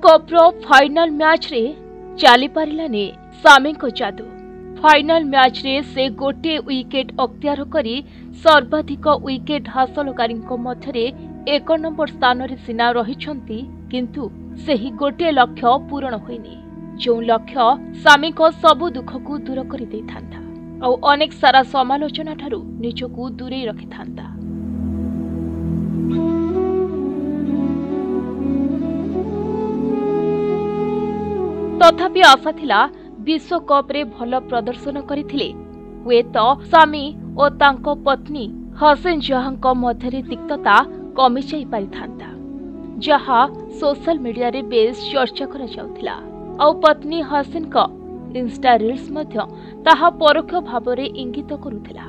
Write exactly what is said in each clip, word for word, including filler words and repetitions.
विश्वकप रो final match रे चली पारिलानी सामी को जादू। फाइनल मैच रे से गोटे विकेट अख्तियार करी सर्वाधिक विकेट हासलकारी मध्य एक नंबर स्थान रे सिना रहिछंती, किंतु सेही गोटे लक्ष्य पूरण होइनी। जो लक्ष्य सामी को सबु दुख को दूर करि देई थांता और अनेक सारा समालोचना ठारू निजको दूरे रखि थांता। तथापि आशा थिला विश्वकप रे भल प्रदर्शन करिथिले हुए तो सामी और तांको पत्नी हसन जहां को मध्यरे तिक्तता कमी जाई पारि थांता, जहा सोशल मीडिया रे बेस चर्चा करा जाउथिला। और पत्नी हसन को इंस्टा रील्स मध्य ताहा परोक्ष भाव रे इंगित करुथिला।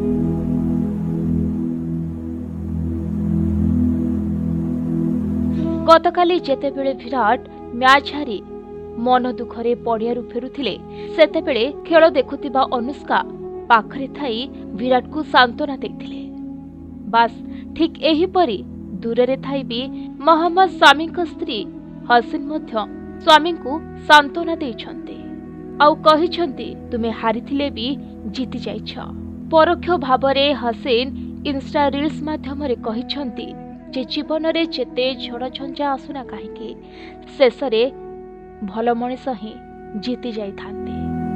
गतकाली जेतेबेले विराट मैच हारी मन दुखरे पड़ियारू फेरुथिले, सेतेबेले खेल देखुथिबा अनुष्का पाखरे थाई विराट को सांत्वना देथिले। बास ठीक एही परी दूरे थाई भी मोहम्मद सामी को स्त्री हसन मध्य स्वामी को सांत्वना देइछन्ते आउ कहिछन्ते तुमे हारिथिले भी जीति जाइछ। परोक्ष भावरे हसन इंस्टा रील्स माध्यम रे कहिछन्ते जे जीवन रे जेते झड़ झंझा आसुना काहेकि शेषरे भल मनीष ही जीति जाई थांते।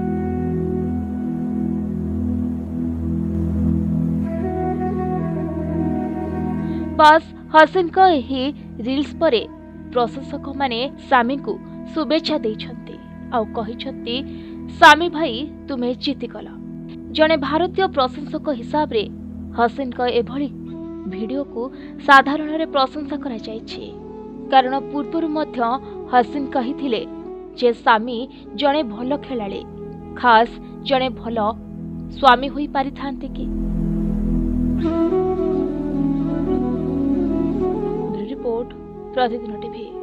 बस हसन को यही रील्स परे प्रशंसक माने सामी को शुभेच्छा देइछन्ते आउ कहिछन्ते सामी भाई तुमे जीति गल। जने भारतीय प्रशंसक हिसाब रे हसन को एभली वीडियो को साधारण रे प्रशंसा करा जायछि, कारण पूर्वरु मध्य हसन कहिथिले जे सामी जने भल खेलाड़ी, खास जने भल स्वामी होई पारि थांते कि। रिपोर्ट प्रतिदिन टीवी।